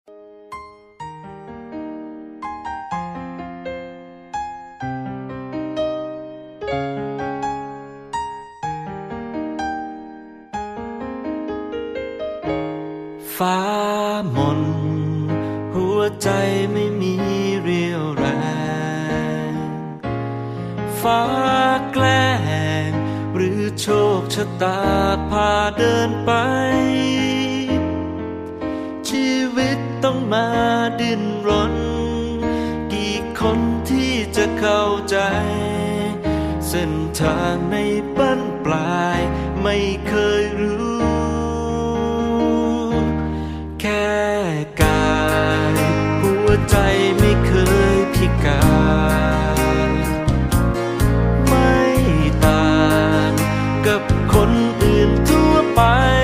ฟ้ามนหัวใจไม่มีเรี่ยวแรงฟ้าแกล้งหรือโชคชะตาพาเดินไปชีวิตต้องมาดิ้นรนกี่คนที่จะเข้าใจเส้นทางในบั้นปลายไม่เคยรู้แค่กายหัวใจไม่เคยพิการไม่ต่างกับคนอื่นทั่วไป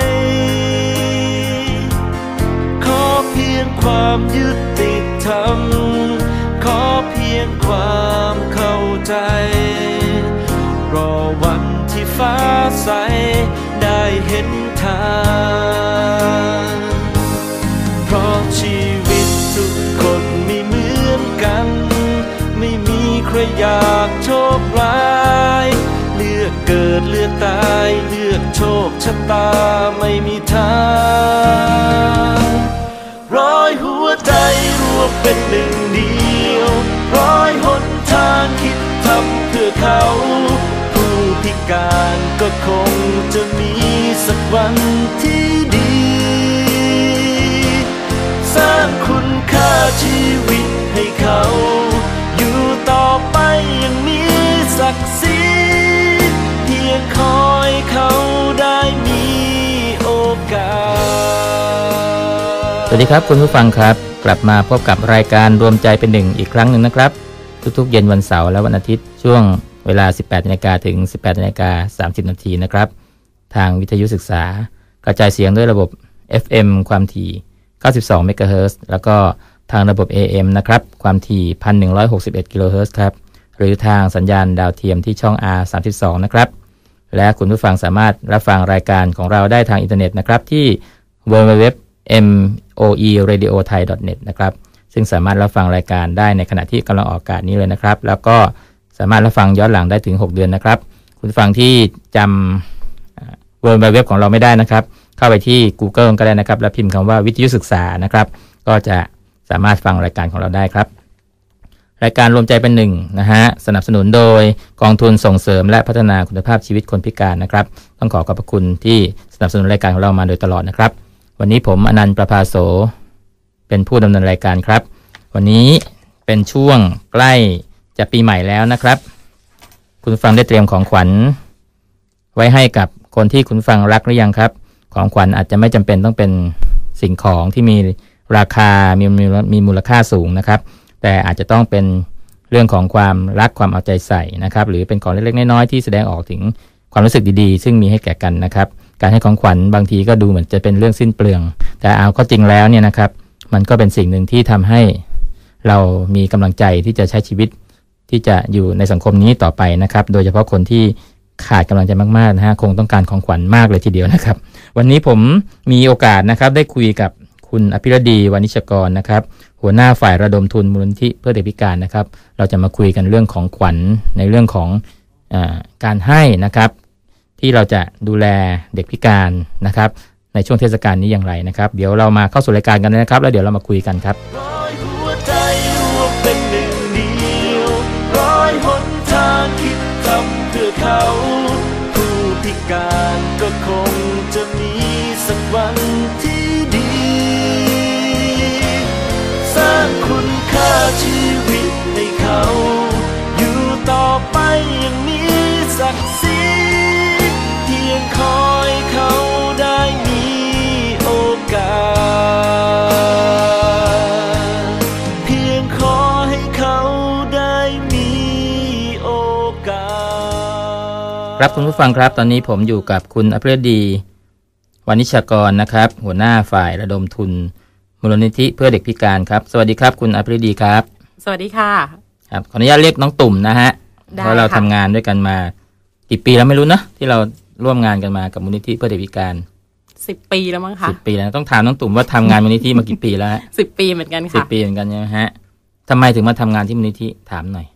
ขอเพียงความยุติธรรมขอเพียงความเข้าใจรอวันที่ฟ้าใสได้เห็นทางเพราะชีวิตทุกคนไม่เหมือนกันไม่มีใครอยากโชคร้ายเลือกเกิดเลือกตายเลือกโชคชะตาไม่มีทางร้อยหัวใจรวมเป็นหนึ่งเดียวร้อยหนทางคิดทำเพื่อเขาผู้พิการก็คงจะมีสักวันที่ดีสร้างคุณค่าชีวิตให้เขาอยู่ต่อไปอย่างมีศักดิ์ศรีเพียงคอยเขาได้มีโอกาสสวัสดีครับคุณผู้ฟังครับกลับมาพบกับรายการรวมใจเป็นหนึ่งอีกครั้งหนึ่งนะครับทุกๆเย็นวันเสาร์และวันอาทิตย์ช่วงเวลา 18:00 นถึง 18:30 นนะครับทางวิทยุศึกษากระจายเสียงด้วยระบบ FM ความถี่92 เมกะเฮิรตซ์แล้วก็ทางระบบ AM นะครับความถี่ 1,161 กิโลเฮิรตซ์ครับหรือทางสัญญาณดาวเทียมที่ช่อง R32 นะครับและคุณผู้ฟังสามารถรับฟังรายการของเราได้ทางอินเทอร์เน็ตนะครับที่ www.moeradiothai.net นะครับซึ่งสามารถรับฟังรายการได้ในขณะที่กำลังออกอากาศนี้เลยนะครับแล้วก็สามารถรับฟังย้อนหลังได้ถึง6เดือนนะครับคุณผู้ฟังที่จำwww ของเราไม่ได้นะครับเข้าไปที่ Google ก็ได้นะครับแล้วพิมพ์คำว่าวิทยุศึกษานะครับก็จะสามารถฟังรายการของเราได้ครับรายการรวมใจเป็นหนึ่งนะฮะสนับสนุนโดยกองทุนส่งเสริมและพัฒนาคุณภาพชีวิตคนพิการนะครับต้องขอบพระคุณที่สนับสนุนรายการของเรามาโดยตลอดนะครับวันนี้ผมอนันต์ประภาโสเป็นผู้ดำเนินรายการครับวันนี้เป็นช่วงใกล้จะปีใหม่แล้วนะครับคุณฟังได้เตรียมของขวัญไว้ให้กับคนที่คุณฟังรักหรือยังครับของขวัญอาจจะไม่จำเป็นต้องเป็นสิ่งของที่มีราคามีมูลค่าสูงนะครับแต่อาจจะต้องเป็นเรื่องของความรักความเอาใจใส่นะครับหรือเป็นของเล็กๆน้อยๆที่แสดงออกถึงความรู้สึกดีๆซึ่งมีให้แก่กันนะครับการให้ของขวัญบางทีก็ดูเหมือนจะเป็นเรื่องสิ้นเปลืองแต่เอาเข้าจริงแล้วเนี่ยนะครับมันก็เป็นสิ่งหนึ่งที่ทำให้เรามีกำลังใจที่จะใช้ชีวิตที่จะอยู่ในสังคมนี้ต่อไปนะครับโดยเฉพาะคนที่ขาดกำลังใจมากๆนะฮะคงต้องการของขวัญมากเลยทีเดียวนะครับวันนี้ผมมีโอกาสนะครับได้คุยกับคุณอภิรดีวานิชกรนะครับหัวหน้าฝ่ายระดมทุนมูลนิธิเพื่อเด็กพิการนะครับเราจะมาคุยกันเรื่องของขวัญในเรื่องของการให้นะครับที่เราจะดูแลเด็กพิการนะครับในช่วงเทศกาลนี้อย่างไรนะครับเดี๋ยวเรามาเข้าสู่รายการกันนะครับแล้วเดี๋ยวเรามาคุยกันครับร้อยหัวใจรวมเป็นหนึ่งเดียวร้อยหนทางคิดทำเพื่อเขาผู้พิการก็คงจะมีสักวันที่ดีสร้างคุณค่าชีวิตให้เขาอยู่ต่อไปอย่างมีศักดิ์ศรีเพียงคอยเขาได้มีโอกาสเพียงขอให้เขาได้มีโอกาสครับคุณผู้ฟังครับตอนนี้ผมอยู่กับคุณอภิรดีวานิชกรนะครับหัวหน้าฝ่ายระดมทุนมูลนิธิเพื่อเด็กพิการครับสวัสดีครับคุณอภิรดีครับสวัสดีค่ะครับขออนุญาตเรียกน้องตุ่มนะฮะเพราะเราทำงานด้วยกันมากี่ปีแล้วไม่รู้นะที่เราร่วมงานกันมากับมูลนิธิเพื่อเด็กพิการ 10 ปีแล้วมั้งคะ 10 ปีแล้วต้องถามน้องตุ่มว่าทำงานมูลนิธิมากี่ปีแล้วฮะ 10 ปีเหมือนกันค่ะ 10 ปีเหมือนกันใช่ไหมฮะทำไมถึงมาทำงานที่มูลนิธิถามหน่อย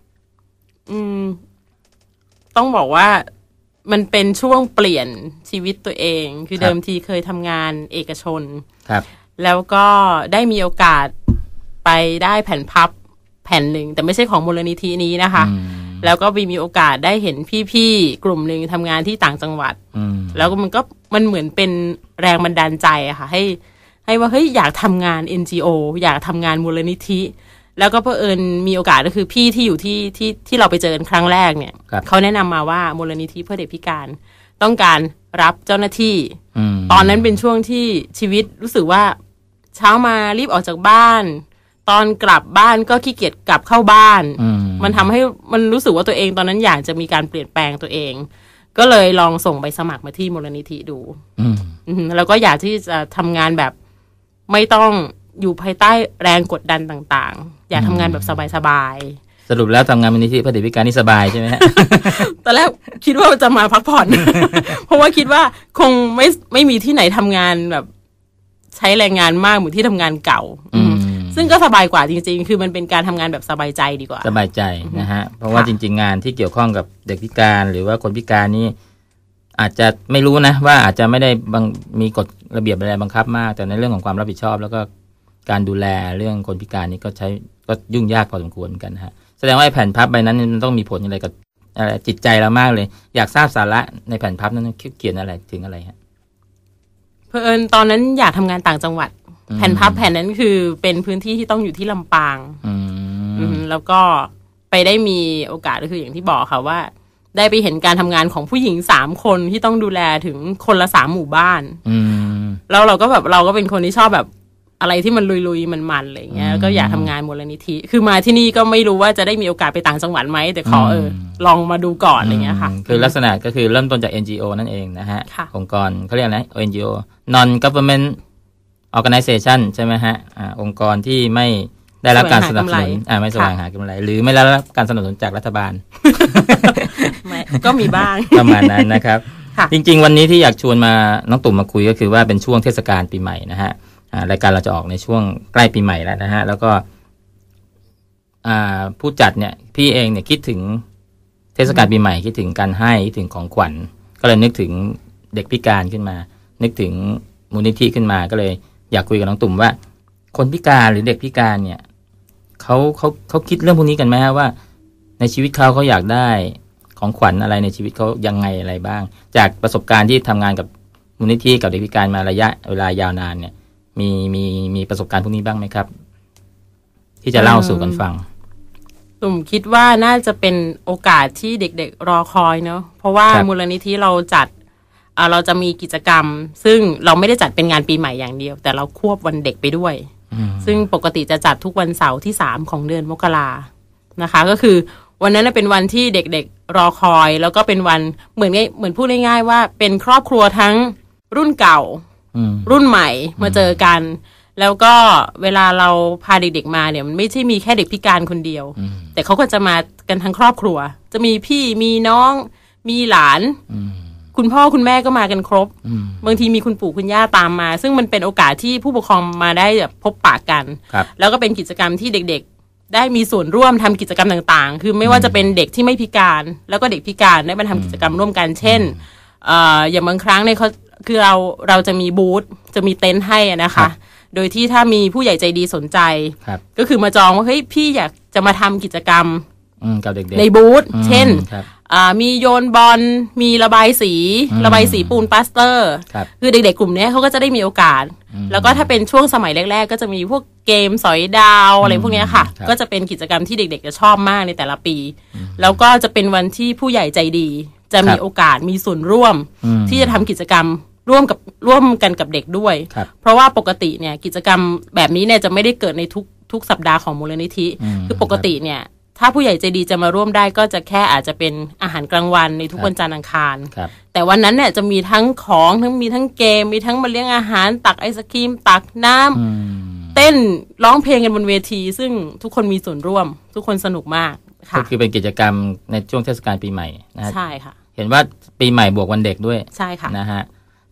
ต้องบอกว่ามันเป็นช่วงเปลี่ยนชีวิตตัวเองคือเดิมทีเคยทำงานเอกชนครับแล้วก็ได้มีโอกาสไปได้แผ่นพับแผ่นหนึ่งแต่ไม่ใช่ของมูลนิธินี้นะคะแล้วก็มีโอกาสได้เห็นพี่ๆกลุ่มหนึ่งทำงานที่ต่างจังหวัดแล้วมันเหมือนเป็นแรงบันดาลใจอะค่ะให้ว่าเฮ้ยอยากทำงาน NGO อยากทำงานมูลนิธิแล้วก็เผอิญมีโอกาสก็คือพี่ที่อยู่ที่เราไปเจอกันครั้งแรกเนี่ยเขาแนะนำมาว่ามูลนิธิเพื่อเด็กพิการต้องการรับเจ้าหน้าที่ตอนนั้นเป็นช่วงที่ชีวิตรู้สึกว่าเช้ามารีบออกจากบ้านตอนกลับบ้านก็ขี้เกียจกลับเข้าบ้านมันทำให้มันรู้สึกว่าตัวเองตอนนั้นอยากจะมีการเปลี่ยนแปลงตัวเองก็เลยลองส่งใบสมัครมาที่มูลนิธิดูแล้วก็อยากที่จะทำงานแบบไม่ต้องอยู่ภายใต้แรงกดดันต่างๆอยากทำงานแบบสบายๆสรุปแล้วทำงานมูลนิธิเพื่อเด็กพิการนี่สบายใช่ไหมฮะตอนแรกคิดว่าจะมาพักผ่อน เพราะว่าคิดว่าคงไม่มีที่ไหนทำงานแบบใช้แรงงานมากเหมือนที่ทำงานเก่าซึ่งก็สบายกว่าจริงๆคือมันเป็นการทำงานแบบสบายใจดีกว่าสบายใจนะฮะเพราะว่าจริงๆงานที่เกี่ยวข้องกับเด็กพิการหรือว่าคนพิการนี่อาจจะไม่รู้นะว่าอาจจะไม่ได้มีกฎระเบียบอะไรบังคับมากแต่ในเรื่องของความรับผิดชอบแล้วก็การดูแลเรื่องคนพิการนี่ก็ยุ่งยากพอสมควรกันฮะแสดงว่าแผ่นพับใบนั้นมันต้องมีผลอะไรกับจิตใจเรามากเลยอยากทราบสาระในแผ่นพับนั้นเขียนอะไรถึงอะไรฮะเผอิญตอนนั้นอยากทำงานต่างจังหวัดแผ่นพับแผ่นนั้นคือเป็นพื้นที่ที่ต้องอยู่ที่ลำปางแล้วก็ไปได้มีโอกาสก็คืออย่างที่บอกค่ะว่าได้ไปเห็นการทำงานของผู้หญิง3 คนที่ต้องดูแลถึงคนละ3 หมู่บ้านแล้วเราก็เป็นคนที่ชอบแบบอะไรที่มันลุยๆมันๆอะไรอย่างเงี้ยก็อยากทำงานมูลนิธิคือมาที่นี่ก็ไม่รู้ว่าจะได้มีโอกาสไปต่างจังหวัดไหมแต่ขอลองมาดูก่อนอะไรเงี้ยค่ะคือลักษณะก็คือเริ่มต้นจาก NGO นั่นเองนะฮะองค์กรเขาเรียกอะไร NGO Non Government Organization ใช่ไหมฮะองค์กรที่ไม่ได้รับการสนับสนุนไม่แสวงหากำไรหรือไม่ได้รับการสนับสนุนจากรัฐบาลก็มีบ้างประมาณนั้นนะครับจริงๆวันนี้ที่อยากชวนมาน้องตุ่มมาคุยก็คือว่าเป็นช่วงเทศกาลปีใหม่นะฮะรายการเราจะออกในช่วงใกล้ปีใหม่แล้วนะฮะแล้วก็ผู้จัดเนี่ยพี่เองเนี่ยคิดถึงเทศกาลปีใหม่คิดถึงการให้คิดถึงของขวัญก็เลยนึกถึงเด็กพิการขึ้นมานึกถึงมูลนิธิขึ้นมาก็เลยอยากคุยกับน้องตุ่มว่าคนพิการหรือเด็กพิการเนี่ยเขาคิดเรื่องพวกนี้กันไหมฮะว่าในชีวิตเขาอยากได้ของขวัญอะไรในชีวิตเขายังไงอะไรบ้างจากประสบการณ์ที่ทำงานกับมูลนิธิกับเด็กพิการมาระยะเวลายาวนานเนี่ยมีประสบการณ์พวกนี้บ้างไหมครับที่จะเล่าสู่กันฟังตุ่มคิดว่าน่าจะเป็นโอกาสที่เด็กๆรอคอยเนาะเพราะว่ามูลนิธิเราจัดเราจะมีกิจกรรมซึ่งเราไม่ได้จัดเป็นงานปีใหม่อย่างเดียวแต่เราควบวันเด็กไปด้วยซึ่งปกติจะจัดทุกวันเสาร์ที่3ของเดือนมกรานะคะก็คือวันนั้นเป็นวันที่เด็กๆรอคอยแล้วก็เป็นวันเหมือนพูดง่ายๆว่าเป็นครอบครัวทั้งรุ่นเก่ารุ่นใหม่มาเจอกันแล้วก็เวลาเราพาเด็กๆมาเนี่ยมันไม่ใช่มีแค่เด็กพิการคนเดียวแต่เขาก็จะมากันทั้งครอบครัวจะมีพี่มีน้องมีหลานคุณพ่อคุณแม่ก็มากันครบบางทีมีคุณปู่คุณย่าตามมาซึ่งมันเป็นโอกาสที่ผู้ปกครองมาได้แบบพบปะกันแล้วก็เป็นกิจกรรมที่เด็กๆได้มีส่วนร่วมทำกิจกรรมต่างๆคือไม่ว่าจะเป็นเด็กที่ไม่พิการแล้วก็เด็กพิการได้มาทำกิจกรรมร่วมกันเช่นอย่างบางครั้งเนี่ยเขาคือเราจะมีบูธจะมีเต็นท์ให้นะคะโดยที่ถ้ามีผู้ใหญ่ใจดีสนใจก็คือมาจองว่าเฮ้ยพี่อยากจะมาทำกิจกรรมกับเด็กๆในบูธเช่นมีโยนบอลมีระบายสีปูนปลาสเตอร์คือเด็กๆกลุ่มนี้เขาก็จะได้มีโอกาสแล้วก็ถ้าเป็นช่วงสมัยแรกๆก็จะมีพวกเกมสอยดาวอะไรพวกนี้ค่ะก็จะเป็นกิจกรรมที่เด็กๆจะชอบมากในแต่ละปีแล้วก็จะเป็นวันที่ผู้ใหญ่ใจดีจะมีโอกาสมีส่วนร่วมที่จะทำกิจกรรมร่วมกันกับเด็กด้วยเพราะว่าปกติเนี่ยกิจกรรมแบบนี้เนี่ยจะไม่ได้เกิดในทุกสัปดาห์ของมูลนิธิคือปกติเนี่ยถ้าผู้ใหญ่ใจดีจะมาร่วมได้ก็จะแค่อาจจะเป็นอาหารกลางวันในทุกวันจันทร์อังคารแต่วันนั้นเนี่ยจะมีทั้งของมีทั้งเกมมีทั้งมาเลี้ยงอาหารตักไอศกรีมตักน้ำเต้นร้องเพลงกันบนเวทีซึ่งทุกคนมีส่วนร่วมทุกคนสนุกมากก็คือเป็นกิจกรรมในช่วงเทศกาลปีใหม่นะใช่ค่ะเห็นว่าปีใหม่บวกวันเด็กด้วยใช่ค่ะนะฮะ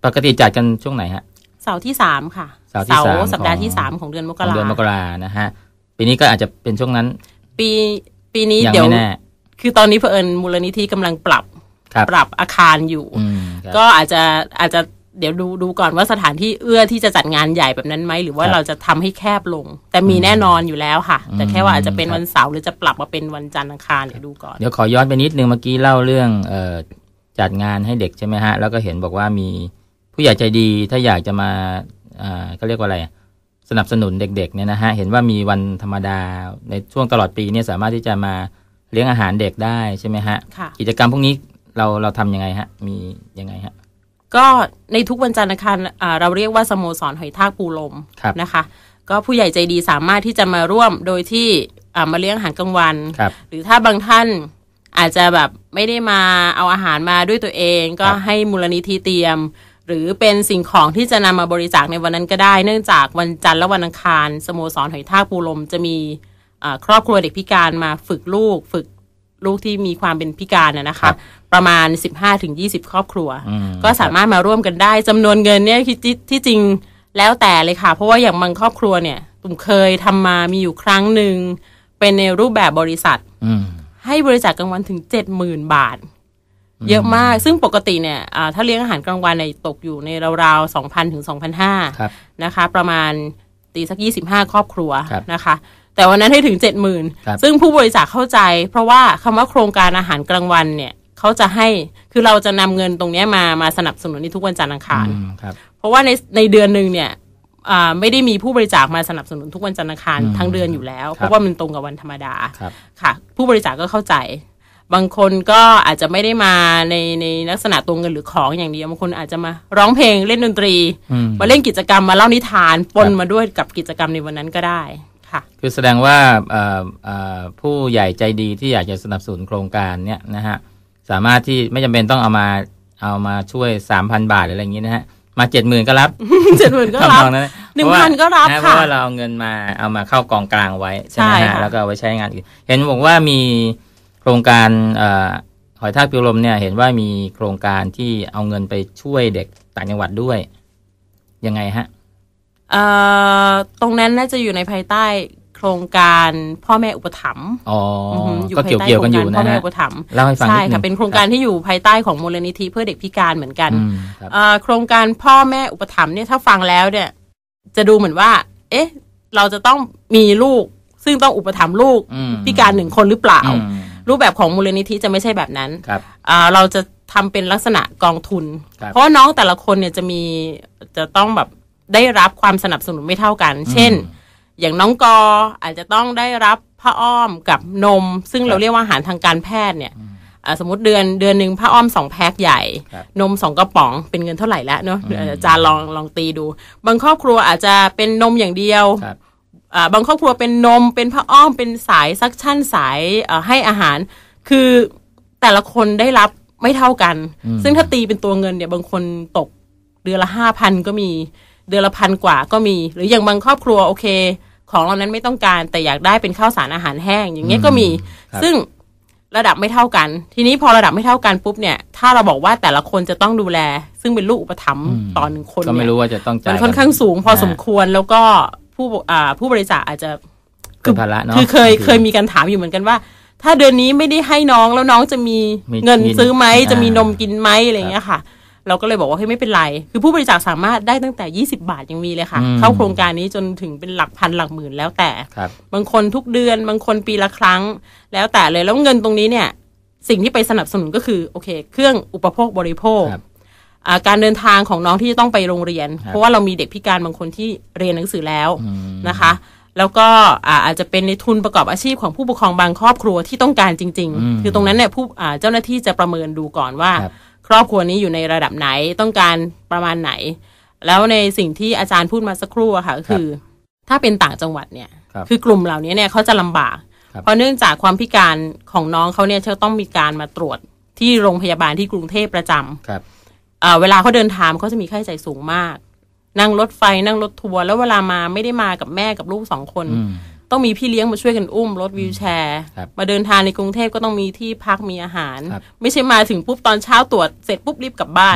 ปกติจัดกันช่วงไหนฮะเสาร์ที่3ค่ะเสาร์ที่3 สัปดาห์ที่3ของเดือนมกรานะฮะปีนี้ก็อาจจะเป็นช่วงนั้นปีนี้เดี๋ยวคือตอนนี้เผอิญมูลนิธิกำลังปรับอาคารอยู่ก็อาจจะเดี๋ยวดูก่อนว่าสถานที่เอื้อที่จะจัดงานใหญ่แบบนั้นไหมหรือว่าเราจะทำให้แคบลงแต่มีแน่นอนอยู่แล้วค่ะแต่แค่ว่าอาจจะเป็นวันเสาร์หรือจะปรับมาเป็นวันจันทร์อังคารเดี๋ยวดูก่อนเดี๋ยวขอย้อนไปนิดนึงเมื่อกี้เล่าเรื่องจัดงานให้เด็กใช่ไหมฮะแล้วก็เห็นบอกว่ามีผู้ใหญ่ใจดีถ้าอยากจะมาก็เรียกว่าอะไรสนับสนุนเด็กๆเนี่ยนะฮะเห็นว่ามีวันธรรมดาในช่วงตลอดปีเนี่ยสามารถที่จะมาเลี้ยงอาหารเด็กได้ใช่ไหมฮะกิจกรรมพวกนี้เราทำยังไงฮะมียังไงฮะก็ในทุกวันจันทร์อังคารเราเรียกว่าสโมสรหอยทากปูลมนะคะก็ผู้ใหญ่ใจดีสามารถที่จะมาร่วมโดยที่มาเลี้ยงอาหารกลางวันหรือถ้าบางท่านอาจจะแบบไม่ได้มาเอาอาหารมาด้วยตัวเองก็ให้มูลนิธิเตรียมหรือเป็นสิ่งของที่จะนำมาบริจาคในวันนั้นก็ได้เนื่องจากวันจันทร์และวันอังคารสโมสรหอยทากปูลมจะมีครอบครัวเด็กพิการมาฝึกลูกที่มีความเป็นพิการนะคะประมาณ 15-20 ครอบครัวก็สามารถมาร่วมกันได้จำนวนเงินเนี่ยที่จริงแล้วแต่เลยค่ะเพราะว่าอย่างบางครอบครัวเนี่ยตุ่มเคยทำมามีอยู่ครั้งหนึ่งเป็นในรูปแบบบริษัทให้บริจาคกลางวันถึง 70,000 บาทเยอะมากซึ่งปกติเนี่ยถ้าเลี้ยงอาหารกลางวันในตกอยู่ในราวๆ 2,000 ถึง 2,500 นะคะประมาณตีสัก25 ครอบครัวนะคะแต่วันนั้นให้ถึง 70,000 ซึ่งผู้บริจาคเข้าใจเพราะว่าคำว่าโครงการอาหารกลางวันเนี่ยเขาจะให้คือเราจะนำเงินตรงนี้มาสนับสนุนในทุกวันจันทร์อังคารเพราะว่าในเดือนนึงเนี่ยไม่ได้มีผู้บริจาคมาสนับสนุนทุกวันจันทร์อังคารทั้งเดือนอยู่แล้วเพราะว่ามันตรงกับวันธรรมดาค่ะผู้บริจาคก็เข้าใจบางคนก็อาจจะไม่ได้มาในลักษณะตัวเงินหรือของอย่างเดียวบางคนอาจจะมาร้องเพลงเล่นดนตรีมาเล่นกิจกรรมมาเล่านิทานปนมาด้วยกับกิจกรรมในวันนั้นก็ได้ค่ะคือแสดงว่าผู้ใหญ่ใจดีที่อยากจะสนับสนุนโครงการเนี้ยนะฮะสามารถที่ไม่จำเป็นต้องเอามาช่วย 3,000 บาทอะไรอย่างนี้นะฮะมา 70,000 ก็รับ 70,000 ก็รับ 1,000 ก็รับค่ะเพราะว่าเราเอาเงินเอามาเข้ากองกลางไว้ใช่ไหมฮะแล้วก็เอาไว้ใช้งานอื่นเห็นบอกว่ามีโครงการหอยทากปูลมเนี่ยเห็นว่ามีโครงการที่เอาเงินไปช่วยเด็กต่างจังหวัดด้วยยังไงฮะตรงนั้นน่าจะอยู่ในภายใต้โครงการพ่อแม่อุปถัมภ์ก็เกี่ยวกันอยู่นะฮะพ่อแม่อุปถัมภ์เล่าให้ฟังนิดนึงใช่ค่ะเป็นโครงการที่อยู่ภายใต้ของมูลนิธิเพื่อเด็กพิการเหมือนกันโครงการพ่อแม่อุปถัมภ์เนี่ยถ้าฟังแล้วเนี่ยจะดูเหมือนว่าเอ๊ะเราจะต้องมีลูกซึ่งต้องอุปถัมภ์ลูกพิการ1 คนหรือเปล่ารูปแบบของมูลนิธิจะไม่ใช่แบบนั้นเราจะทำเป็นลักษณะกองทุนเพราะน้องแต่ละคนเนี่ยจะต้องแบบได้รับความสนับสนุนไม่เท่ากันเช่นอย่างน้องกออาจจะต้องได้รับผ้าอ้อมกับนมซึ่งเราเรียกว่าอาหารทางการแพทย์เนี่ยสมมติเดือนนึงผ้าอ้อม2 แพ็คใหญ่นม2 กระป๋องเป็นเงินเท่าไหร่แล้วเนาะอาจารย์ลองตีดูบางครอบครัวอาจจะเป็นนมอย่างเดียวบางครอบครัวเป็นนมเป็นผ้าอ้อมเป็นสายซักชั่นสายให้อาหารคือแต่ละคนได้รับไม่เท่ากันซึ่งถ้าตีเป็นตัวเงินเนี่ยบางคนตกเดือนละ 5,000 ก็มีเดือนละ 1,000 กว่าก็มีหรืออย่างบางครอบครัวโอเคของเรานั้นไม่ต้องการแต่อยากได้เป็นข้าวสารอาหารแห้งอย่างเงี้ยก็มีซึ่งระดับไม่เท่ากันทีนี้พอระดับไม่เท่ากันปุ๊บเนี่ยถ้าเราบอกว่าแต่ละคนจะต้องดูแลซึ่งเป็นลูกอุปถัมภ์ต่อ1 คนก็ไม่รู้ว่าจะต้องจ่ายมันค่อนข้างสูงพอสมควรแล้วก็ผู้บริจาคอาจจะคือภาระเนาะคือเคยมีการถามอยู่เหมือนกันว่าถ้าเดือนนี้ไม่ได้ให้น้องแล้วน้องจะมีเงินซื้อไหมจะมีนมกินไหมอะไรอย่างเงี้ยค่ะเราก็เลยบอกว่าไม่เป็นไรคือผู้บริจาคสามารถได้ตั้งแต่20 บาทยังมีเลยค่ะเข้าโครงการนี้จนถึงเป็นหลักพันหลักหมื่นแล้วแต่บางคนทุกเดือนบางคนปีละครั้งแล้วแต่เลยแล้วเงินตรงนี้เนี่ยสิ่งที่ไปสนับสนุนก็คือโอเคเครื่องอุปโภคบริโภคการเดินทางของน้องที่จะต้องไปโรงเรียนเพราะว่าเรามีเด็กพิการบางคนที่เรียนหนังสือแล้วนะคะแล้วก็อาจจะเป็นในทุนประกอบอาชีพของผู้ปกครองบางครอบครัวที่ต้องการจริงๆคือตรงนั้นเนี่ยเจ้าหน้าที่จะประเมินดูก่อนว่าครอบครัวนี้อยู่ในระดับไหนต้องการประมาณไหนแล้วในสิ่งที่อาจารย์พูดมาสักครู่อะค่ะก็คือถ้าเป็นต่างจังหวัดเนี่ยคือกลุ่มเหล่านี้เนี่ยเขาจะลำบากเพราะเนื่องจากความพิการของน้องเขาเนี่ยจะต้องมีการมาตรวจที่โรงพยาบาลที่กรุงเทพประจำเวลาเขาเดินทางเขาจะมีค่าใช้จ่ายสูงมากนั่งรถไฟนั่งรถทัวร์แล้วเวลามาไม่ได้มากับแม่กับลูก2 คนต้องมีพี่เลี้ยงมาช่วยกันอุ้มรถวีลแชร์มาเดินทางในกรุงเทพก็ต้องมีที่พักมีอาหารไม่ใช่มาถึงปุ๊บตอนเช้าตรวจเสร็จปุ๊บรีบกลับบ้านเข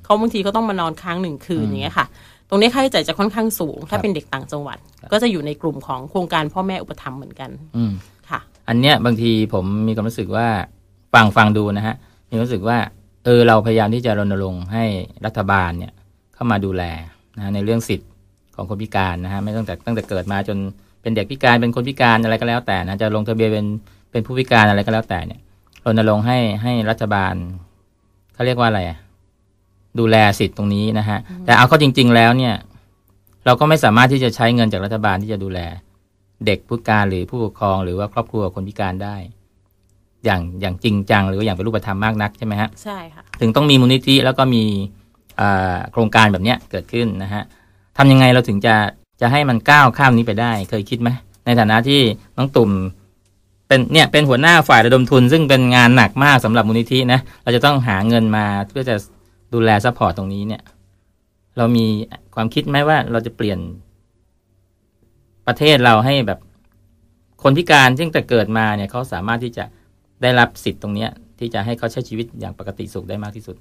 เขาบางทีก็ต้องมานอนค้าง1 คืนอย่างเงี้ยค่ะตรงนี้ค่าใช้จ่ายจะค่อนข้างสูงถ้าเป็นเด็กต่างจังหวัดก็จะอยู่ในกลุ่มของโครงการพ่อแม่อุปถัมภ์เหมือนกันค่ะอันเนี้ยบางทีผมมีความรู้สึกว่าฟังดูนะฮะมีความรู้สึกว่าเราพยายามที่จะรณรงค์ให้รัฐบาลเนี่ยเข้ามาดูแลนะในเรื่องสิทธิ์ของคนพิการนะฮะไม่ตั้งแต่เกิดมาจนเป็นเด็กพิการเป็นคนพิการอะไรก็แล้วแต่นะจะลงทะเบียนเป็นผู้พิการอะไรก็แล้วแต่เนี่ยรณรงค์ให้รัฐบาลเขาเรียกว่าอะไรดูแลสิทธิ์ตรงนี้นะฮะแต่เอาเข้าจริงๆแล้วเนี่ยเราก็ไม่สามารถที่จะใช้เงินจากรัฐบาลที่จะดูแลเด็กพิการหรือผู้ปกครองหรือว่าครอบครัวคนพิการได้อย่างจริงจังหรือว่าอย่างเป็นรูปธรรมมากนักใช่ไหมฮะใช่ค่ะถึงต้องมีมูลนิธิแล้วก็มีโครงการแบบเนี้ยเกิดขึ้นนะฮะทำยังไงเราถึงจะให้มันก้าวข้ามนี้ไปได้เคยคิดไหมในฐานะที่น้องตุ่มเป็นหัวหน้าฝ่ายระดมทุนซึ่งเป็นงานหนักมากสำหรับมูลนิธินะเราจะต้องหาเงินมาเพื่อจะดูแลซัพพอร์ตตรงนี้เนี่ยเรามีความคิดไหมว่าเราจะเปลี่ยนประเทศเราให้แบบคนพิการซึ่งแต่เกิดมาเนี่ยเขาสามารถที่จะได้รับสิทธิ์ตรงนี้ที่จะให้เขาใช้ชีวิตอย่างปกติสุขได้มากที่สุด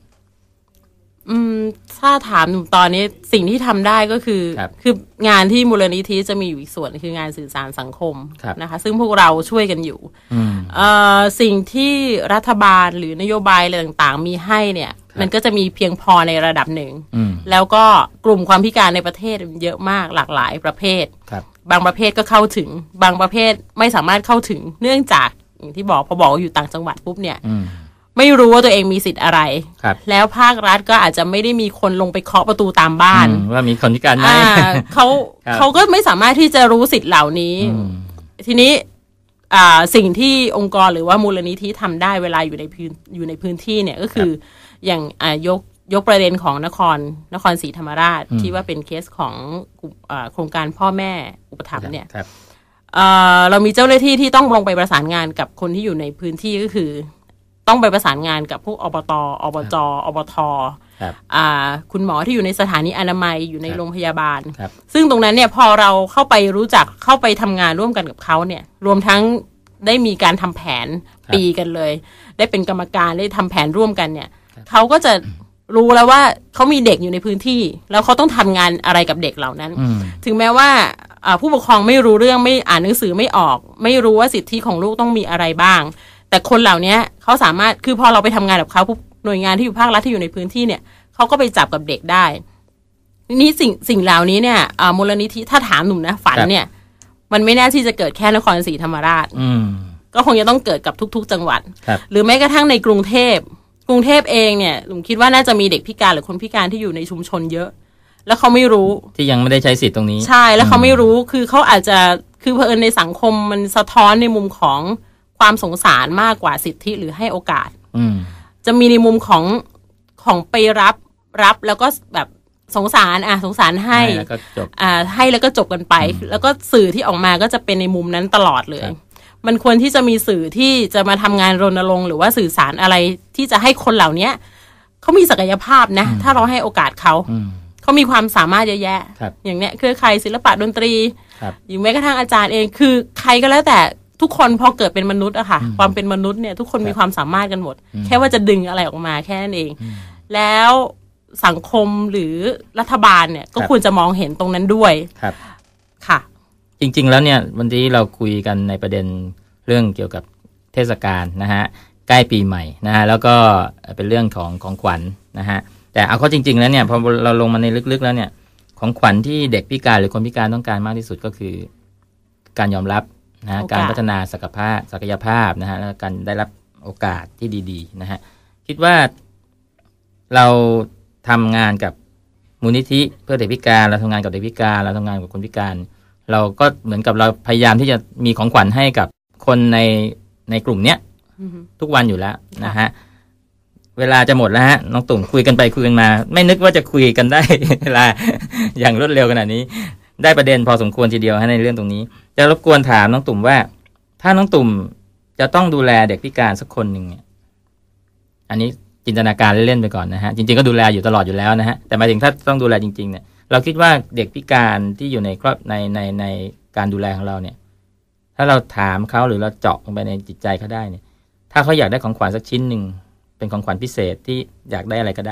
ถ้าถามหนุ่มตอนนี้สิ่งที่ทำได้ก็คืองานที่มูลนิธิจะมีอยู่อีกส่วนคืองานสื่อสารสังคมนะคะซึ่งพวกเราช่วยกันอยู่สิ่งที่รัฐบาลหรือนโยบายอะไรต่างๆมีให้เนี่ยมันก็จะมีเพียงพอในระดับหนึ่งแล้วก็กลุ่มความพิการในประเทศเยอะมากหลากหลายประเภทบางประเภทก็เข้าถึงบางประเภทไม่สามารถเข้าถึงเนื่องจากอย่างที่พอบอกอยู่ต่างจังหวัดปุ๊บเนี่ยไม่รู้ว่าตัวเองมีสิทธิ์อะไรแล้วภาครัฐก็อาจจะไม่ได้มีคนลงไปเคาะประตูตามบ้านว่ามีคนพิการไหมเขาก็ไม่สามารถที่จะรู้สิทธิ์เหล่านี้ทีนี้สิ่งที่องค์กรหรือว่ามูลนิธิทำได้เวลาอยู่ในพื้นที่เนี่ยก็คืออย่างยกประเด็นของนครศรีธรรมราชที่ว่าเป็นเคสของโครงการพ่อแม่อุปถัมภ์เนี่ยเรามีเจ้าหน้าที่ที่ต้องลงไปประสานงานกับคนที่อยู่ในพื้นที่ก็คือต้องไปประสานงานกับพวกอบต.อบจ.อบท.คุณหมอที่อยู่ในสถานีอนามัยอยู่ในโรงพยาบาลซึ่งตรงนั้นเนี่ยพอเราเข้าไปรู้จักเข้าไปทำงานร่วมกันกับเขาเนี่ยรวมทั้งได้มีการทำแผนปีกันเลยได้เป็นกรรมการได้ทำแผนร่วมกันเนี่ยเขาก็จะรู้แล้วว่าเขามีเด็กอยู่ในพื้นที่แล้วเขาต้องทำงานอะไรกับเด็กเหล่านั้นถึงแม้ว่าผู้ปกครองไม่รู้เรื่องไม่อ่านหนังสือไม่ออกไม่รู้ว่าสิทธิของลูกต้องมีอะไรบ้างแต่คนเหล่านี้เขาสามารถคือพอเราไปทำงานกับเขาหน่วยงานที่อยู่ภาครัฐที่อยู่ในพื้นที่เนี่ยเขาก็ไปจับกับเด็กได้นี่สิ่งเหล่านี้เนี่ยมูลนิธิถ้าถามหนุ่มนะฝันเนี่ยมันไม่แน่ที่จะเกิดแค่นครศรีธรรมราชก็คงจะต้องเกิดกับทุกๆจังหวัดหรือแม้กระทั่งในกรุงเทพเองเนี่ยหนุ่มคิดว่าน่าจะมีเด็กพิการหรือคนพิการที่อยู่ในชุมชนเยอะแล้วเขาไม่รู้ที่ยังไม่ได้ใช้สิทธิ์ตรงนี้ใช่แล้วเขาไม่รู้คือเขาอาจจะคือเผอิญในสังคมมันสะท้อนในมุมของความสงสารมากกว่าสิทธิหรือให้โอกาสจะมีในมุมของไปรับแล้วก็แบบสงสารให้แล้วก็จบให้แล้วก็จบกันไปแล้วก็สื่อที่ออกมาก็จะเป็นในมุมนั้นตลอดเลยมันควรที่จะมีสื่อที่จะมาทำงานรณรงค์หรือว่าสื่อสารอะไรที่จะให้คนเหล่านี้เขามีศักยภาพนะถ้าเราให้โอกาสเขามีความสามารถเยอะแยะอย่างเนี้ยเครือข่ายศิลปะดนตรีอย่างแม้กระทั่งอาจารย์เองคือใครก็แล้วแต่ทุกคนพอเกิดเป็นมนุษย์อะค่ะความเป็นมนุษย์เนี่ยทุกคนมีความสามารถกันหมดแค่ว่าจะดึงอะไรออกมาแค่นั้นเองแล้วสังคมหรือรัฐบาลเนี่ยก็ควรจะมองเห็นตรงนั้นด้วยค่ะจริงๆแล้วเนี่ยวันนี้เราคุยกันในประเด็นเรื่องเกี่ยวกับเทศกาลนะฮะใกล้ปีใหม่นะฮะแล้วก็เป็นเรื่องของขวัญ นะฮะแต่เอาเข้าจริงๆแล้วเนี่ยพอเราลงมาในลึกๆแล้วเนี่ยของขวัญที่เด็กพิการหรือคนพิการต้องการมากที่สุดก็คือการยอมรับนะการพัฒนาศักยภาพนะฮะและการได้รับโอกาสที่ดีๆนะฮะคิดว่าเราทำงานกับมูลนิธิเพื่อเด็กพิการเราทำงานกับเด็กพิการเราทำงานกับคนพิการเราก็เหมือนกับเราพยายามที่จะมีของขวัญให้กับคนในกลุ่มเนี้ยทุกวันอยู่แล้วนะฮะเวลาจะหมดแล้วฮะน้องตุ่มคุยกันไปคุยกันมาไม่นึกว่าจะคุยกันได้เวลาอย่างรวดเร็วขนาดนี้ได้ประเด็นพอสมควรทีเดียวในเรื่องตรงนี้จะรบกวนถามน้องตุ่มว่าถ้าน้องตุ่มจะต้องดูแลเด็กพิการสักคนหนึ่งเนี่ยอันนี้จินตนาการเล่นๆไปก่อนนะฮะจริงๆก็ดูแลอยู่ตลอดอยู่แล้วนะฮะแต่หมายถึงถ้าต้องดูแลจริงๆเนี่ยเราคิดว่าเด็กพิการที่อยู่ในการดูแลของเราเนี่ยถ้าเราถามเขาหรือเราเจาะลงไปในจิตใจเขาได้เนี่ยถ้าเขาอยากได้ของขวัญสักชิ้นหนึ่งเป็นของขวัญพิเศษที่อยากได้อะไรก็ได้เนี่ย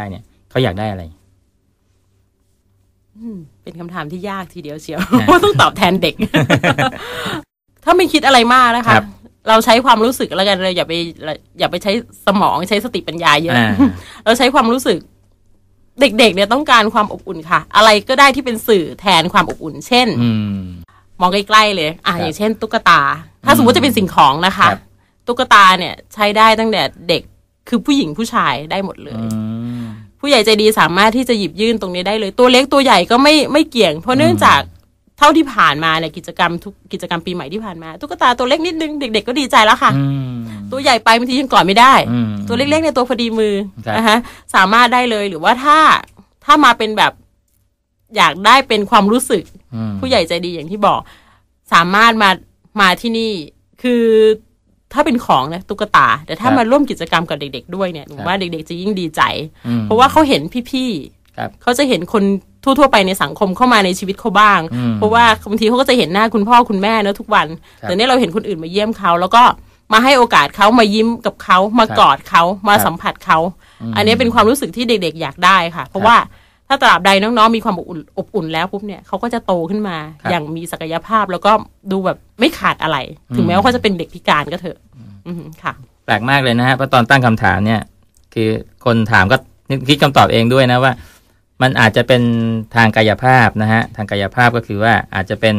เขาอยากได้อะไรเป็นคำถามที่ยากทีเดียวเชียวเพราะต้องตอบแทนเด็ก ถ้าไม่คิดอะไรมากนะคะเราใช้ความรู้สึกแล้วกันเราอย่าไปใช้สมองใช้สติปัญญาเยอะ เราใช้ความรู้สึกเด็กๆเนี่ยต้องการความอบอุ่นค่ะอะไรก็ได้ที่เป็นสื่อแทนความอบอุ่นเช่นมองใกล้ๆเลยอย่างเช่นตุ๊กตาถ้าสมมติจะเป็นสิ่งของนะคะตุ๊กตาเนี่ยใช้ได้ตั้งแต่เด็กคือผู้หญิงผู้ชายได้หมดเลยผู้ใหญ่ใจดีสามารถที่จะหยิบยื่นตรงนี้ได้เลยตัวเล็กตัวใหญ่ก็ไม่เกี่ยงเพราะเนื่องจากเท่าที่ผ่านมาเนี่ยกิจกรรมปีใหม่ที่ผ่านมาตุ๊กตาตัวเล็กนิดนึงเด็กๆก็ดีใจแล้วค่ะตัวใหญ่ไปบางทียังกอดไม่ได้ตัวเล็กๆในตัวพอดีมือนะคะสามารถได้เลยหรือว่าถ้ามาเป็นแบบอยากได้เป็นความรู้สึกผู้ใหญ่ใจดีอย่างที่บอกสามารถมาที่นี่คือถ้าเป็นของนะตุ๊กตาแต่ถ้ามาร่วมกิจกรรมกับเด็กๆด้วยเนี่ยหนูว่าเด็กๆจะยิ่งดีใจเพราะว่าเขาเห็นพี่ๆเขาจะเห็นคนทั่วๆไปในสังคมเข้ามาในชีวิตเขาบ้างเพราะว่าบางทีเขาก็จะเห็นหน้าคุณพ่อคุณแม่นะทุกวันแต่เนี่ยเราเห็นคนอื่นมาเยี่ยมเขาแล้วก็มาให้โอกาสเขามายิ้มกับเขามากอดเขามาสัมผัสเขาอันนี้เป็นความรู้สึกที่เด็กๆอยากได้ค่ะเพราะว่าถ้าตราบใดน้องๆมีความอบอุ่นแล้วปุ๊บเนี่ยเขาก็จะโตขึ้นมาอย่างมีศักยภาพแล้วก็ดูแบบไม่ขาดอะไรถึงแม้ว่าเขาจะเป็นเด็กพิการก็เถอะค่ะแปลกมากเลยนะฮะเพราะตอนตั้งคำถามเนี่ยคือคนถามก็คิดคำตอบเองด้วยนะว่ามันอาจจะเป็นทางกายภาพนะฮะทางกายภาพก็คือว่าอาจจะเป็น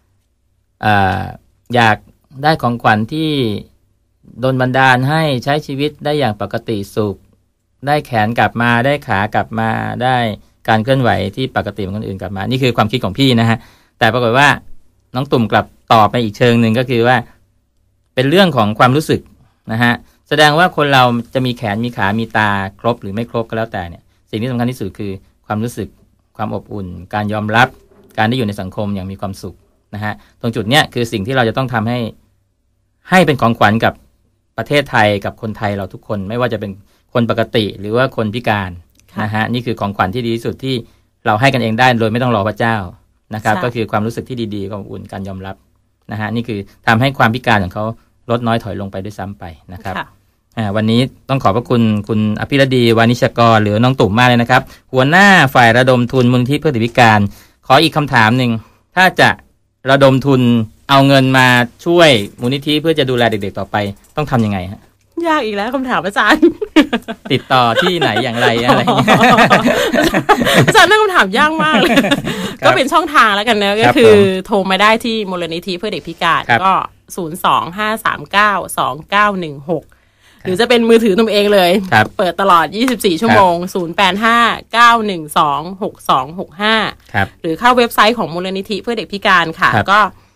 อยากได้ของขวัญที่โดนบันดาลให้ใช้ชีวิตได้อย่างปกติสุขได้แขนกลับมาได้ขากลับมาได้การเคลื่อนไหวที่ปกติของคนอื่นกลับมานี่คือความคิดของพี่นะฮะแต่ปรากฏว่าน้องตุ่มกลับตอบไปอีกเชิงหนึ่งก็คือว่าเป็นเรื่องของความรู้สึกนะฮะแสดงว่าคนเราจะมีแขนมีขามีตาครบหรือไม่ครบก็แล้วแต่เนี่ยสิ่งที่สำคัญที่สุดคือความรู้สึกความอบอุ่นการยอมรับการได้อยู่ในสังคมอย่างมีความสุขนะฮะตรงจุดเนี้ยคือสิ่งที่เราจะต้องทำให้เป็นของขวัญกับประเทศไทยกับคนไทยเราทุกคนไม่ว่าจะเป็นคนปกติหรือว่าคนพิการนะฮะนี่คือของขวัญที่ดีที่สุดที่เราให้กันเองได้โดยไม่ต้องรอพระเจ้านะครับก็คือความรู้สึกที่ดีๆความอุ่นการยอมรับนะฮะนี่คือทำให้ความพิการของเขาลดน้อยถอยลงไปด้วยซ้ำไปนะครับวันนี้ต้องขอบพระคุณคุณอภิรดีวานิชกรหรือน้องตุ่มมากเลยนะครับหัวหน้าฝ่ายระดมทุนมูลนิธิเพื่อเด็กพิการขออีกคำถามหนึ่งถ้าจะระดมทุนเอาเงินมาช่วยมูลนิธิเพื่อจะดูแลเด็กๆต่อไปต้องทำยังไงฮะยากอีกแล้วคำถามอาจารย์ติดต่อที่ไหนอย่างไรอะไรอาจารย์นั่งคำถามยากมากเลยก็เป็นช่องทางแล้วกันนะก็คือโทรมาได้ที่มูลนิธิเพื่อเด็กพิการก็025392916หรือจะเป็นมือถือตัวเองเลยเปิดตลอด24ชั่วโมง0859126265หรือเข้าเว็บไซต์ของมูลนิธิเพื่อเด็กพิการค่ะก็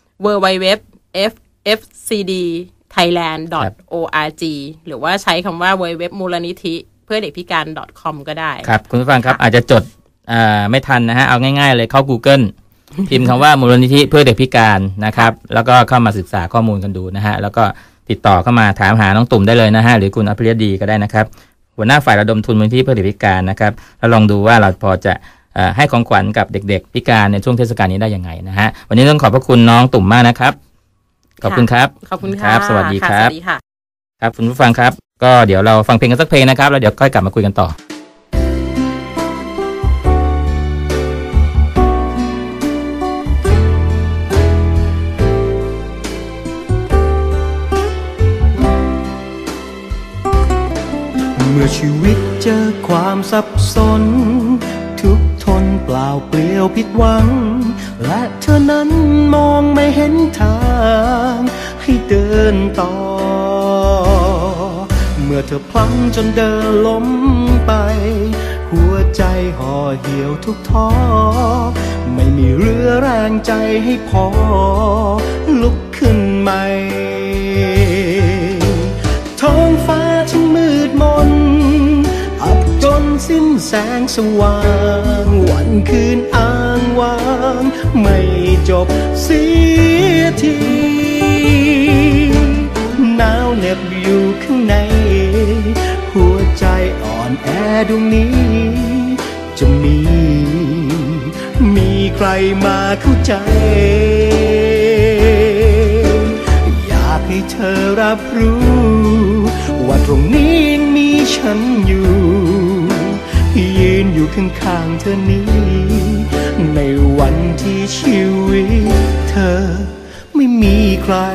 www.ffcdthailand.org หรือว่าใช้คำว่า www มูลนิธิเพื่อเด็กพิการ .com ก็ได้ครับคุณผู้ฟังครับอาจจะจดไม่ทันนะฮะเอาง่ายๆเลยเข้า Google พิมพ์คำว่ามูลนิธิเพื่อเด็กพิการนะครับแล้วก็เข้ามาศึกษาข้อมูลกันดูนะฮะแล้วก็ติดต่อเข้ามาถามหาน้องตุ่มได้เลยนะฮะหรือคุณอภิรดีก็ได้นะครับหัวหน้าฝ่ายระดมทุนมูลนิธิเพื่อเด็กพิการนะครับแล้วลองดูว่าเราพอจะให้ของขวัญกับเด็กๆพิการในช่วงเทศกาลนี้ได้ยังไงนะฮะวันนี้ต้องขอบพระคุณน้องตุ่มมากนะครับขอบคุณครับขอบคุณครับสวัสดีครับครับคุณผู้ฟังครับก็เดี๋ยวเราฟังเพลงกันสักเพลงนะครับแล้วเดี๋ยวค่อยกลับมาคุยกันต่อเมื่อชีวิตเจอความสับสนทุกทนเปล่าเปลี่ยวผิดหวังและเธอนั้นมองไม่เห็นทางให้เดินต่อเมื่อเธอพลั้งจนเดินล้มไปหัวใจห่อเหี่ยวทุกท้อไม่มีเรือแรงใจให้พอลุกขึ้นใหม่ท้องฟ้าช่างมืดมนอับจนสิ้นแสงสว่างวันคืนอ้างว้างไม่จบเสียทีหนาวเหน็บอยู่ข้างในหัวใจอ่อนแอดวงนี้จะมีใครมาเข้าใจอยากให้เธอรับรู้ว่าตรงนี้ยังมีฉันอยู่ยืนอยู่ข้างๆเธอนี้ในวันที่ชีวิตเธอไม่มีใคร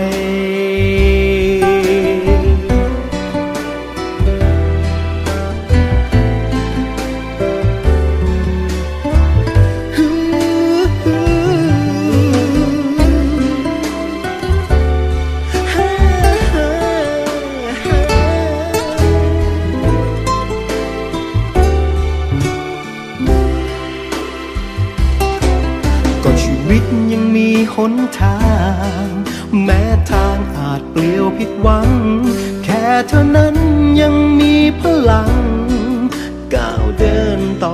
ก็ชีวิตยังมีหนทางแม้ทางอาจเปลี่ยวผิดหวังแค่เท่านั้นยังมีพลังก้าวเดินต่อ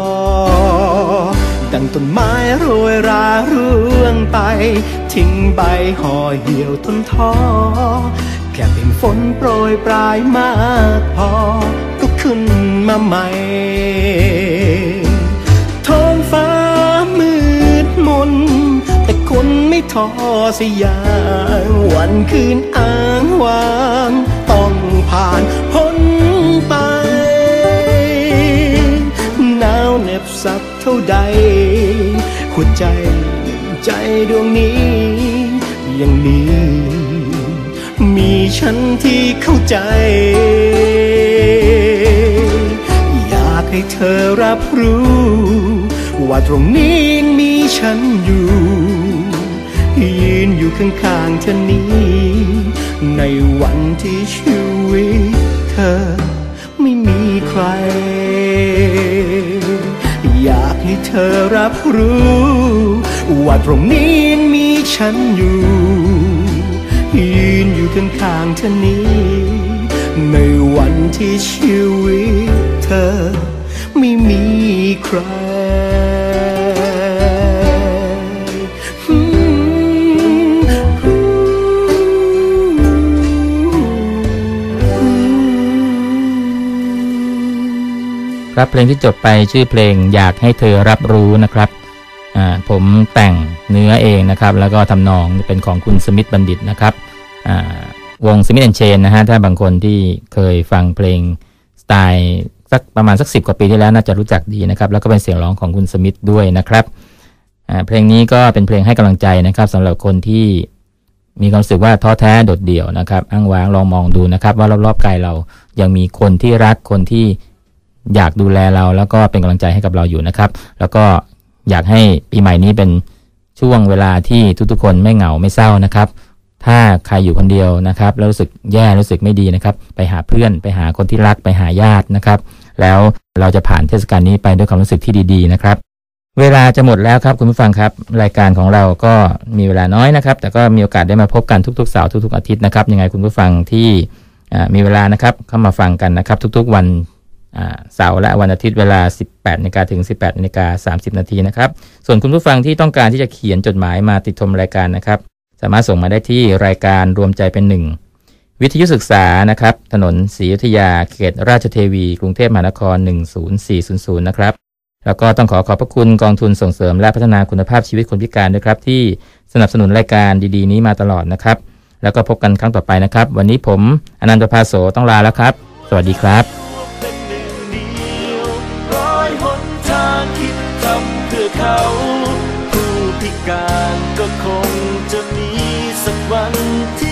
ดังต้นไม้โรยราร่วงไปทิ้งใบห่อเหี่ยวทนท้อแค่เป็นฝนโปรยปลายมากพอก็ขึ้นมาใหม่ท้องฟ้ามืดมนแต่คนไม่ท้อสักอย่างวันคืนอ้างว้างต้องผ่านพ้นไปหนาวเหน็บสักเท่าใดหัวใจดวงนี้ยังมีฉันที่เข้าใจอยากให้เธอรับรู้ว่าตรงนี้ยังมีฉันอยู่ยืนอยู่ข้างๆเธอนี้ในวันที่ชีวิตเธอไม่มีใครอยากให้เธอรับรู้ว่าตรงนี้ยังมีฉันอยู่ยืนอยู่ข้างๆเธอนี้ในวันที่ชีวิตเธอไม่มีใครครับเพลงที่จบไปชื่อเพลงอยากให้เธอรับรู้นะครับผมแต่งเนื้อเองนะครับแล้วก็ทำนองเป็นของคุณสมิธบัณฑิตนะครับวงสมิธแอนด์เชนนะฮะถ้าบางคนที่เคยฟังเพลงสไตล์ประมาณสัก10 กว่าปีที่แล้วน่าจะรู้จักดีนะครับแล้วก็เป็นเสียงร้องของคุณสมิธด้วยนะครับเพลงนี้ก็เป็นเพลงให้กำลังใจนะครับสำหรับคนที่มีความรู้สึกว่าท้อแท้โดดเดี่ยวนะครับอ้างว้างลองมองดูนะครับว่ารอบๆกายเรายังมีคนที่รักคนที่อยากดูแลเราแล้วก็เป็นกำลังใจให้กับเราอยู่นะครับแล้วก็อยากให้ปีใหม่นี้เป็นช่วงเวลาที่ทุกๆคนไม่เหงาไม่เศร้านะครับถ้าใครอยู่คนเดียวนะครับแล้วรู้สึกแย่รู้สึกไม่ดีนะครับไปหาเพื่อนไปหาคนที่รักไปหาญาตินะครับแล้วเราจะผ่านเทศกาลนี้ไปด้วยความรู้สึกที่ดีๆนะครับเวลาจะหมดแล้วครับคุณผู้ฟังครับรายการของเราก็มีเวลาน้อยนะครับแต่ก็มีโอกาสได้มาพบกันทุกๆเสาร์ทุกๆอาทิตย์นะครับยังไงคุณผู้ฟังที่มีเวลานะครับเข้ามาฟังกันนะครับทุกๆวันเสาร์และวันอาทิตย์เวลา 18:00 นถึง 18:30 นนะครับส่วนคุณผู้ฟังที่ต้องการที่จะเขียนจดหมายมาติดชมรายการนะครับสามารถส่งมาได้ที่รายการรวมใจเป็นหนึ่งวิทยุศึกษานะครับถนนศรีอยุธยาเขตราชเทวีกรุงเทพมหานคร10400นะครับแล้วก็ต้องขอบพระคุณกองทุนส่งเสริมและพัฒนาคุณภาพชีวิตคนพิการด้วยครับที่สนับสนุนรายการดีๆนี้มาตลอดนะครับแล้วก็พบกันครั้งต่อไปนะครับวันนี้ผมอนันต์ ประภาโสต้องลาแล้วครับสวัสดีครับเขาผู้พิการก็คงจะมีสักวันที่